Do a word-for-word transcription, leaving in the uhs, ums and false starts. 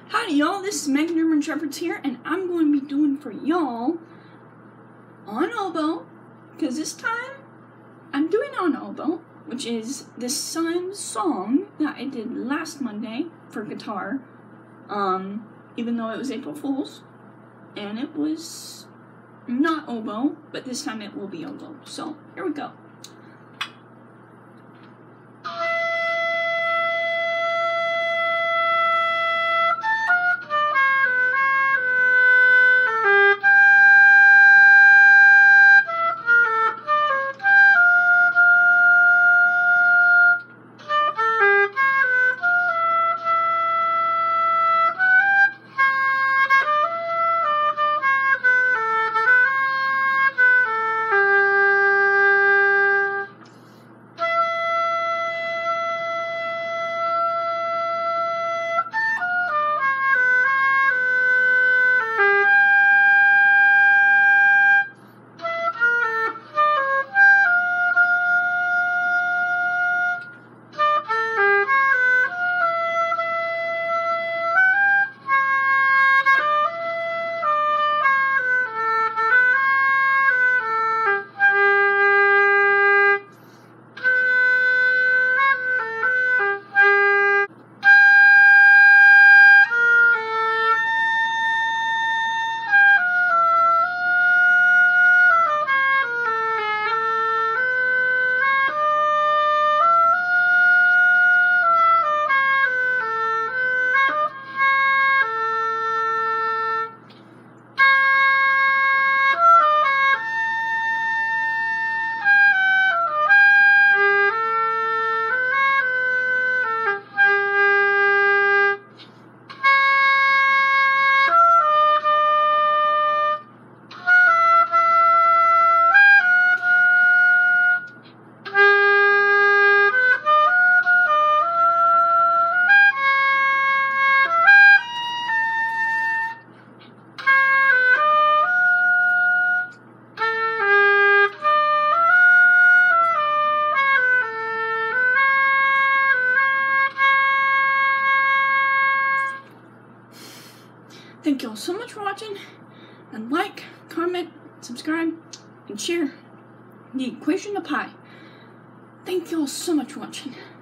Howdy y'all, this is Megan German Shepherds here, and I'm going to be doing for y'all on oboe, because this time I'm doing on oboe, which is the same song that I did last Monday for guitar, um, even though it was April Fool's, and it was not oboe, but this time it will be oboe. So, here we go. Thank you all so much for watching, and like, comment, subscribe, and share the equation of pi. Thank you all so much for watching.